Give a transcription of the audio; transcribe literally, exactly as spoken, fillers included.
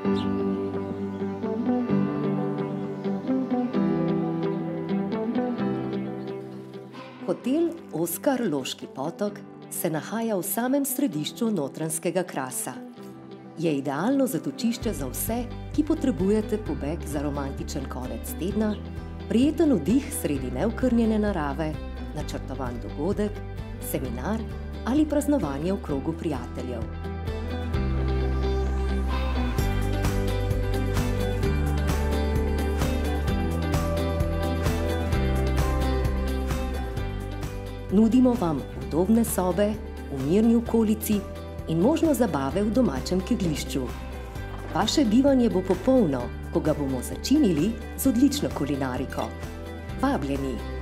Hotel Oskar Loški Potok se nahaja v samem središču Notranjskega krasa. Je idealno zatočišče za vse, ki potrebujete pobeg za romantičen konec tedna, prijeten vdih sredi neokrnjene narave, načrtovan dogodek, seminar ali praznovanje v krogu prijateljev. Nudimo vam udobne sobe v mirni okolici in možnost zabave v domačem kegljišču. Vaše bivanje bo popolno, ko ga bomo začinili z odlično kulinariko. Vabljeni!